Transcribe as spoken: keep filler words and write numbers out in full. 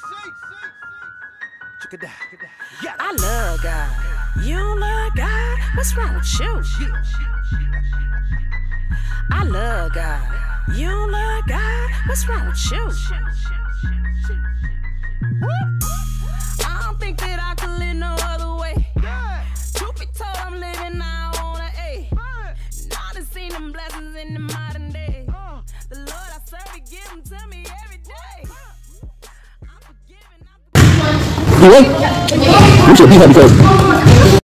I love God. You don't love God? What's wrong with you? I love God. You don't love God? What's wrong with you? I don't think that I could live no other way. Truth be told, I'm living now on an A. Now I done seen them blessings in the modern day. The Lord I serve, He give them to me every day. I'm forgiving. You wait. Who's your beef happy face?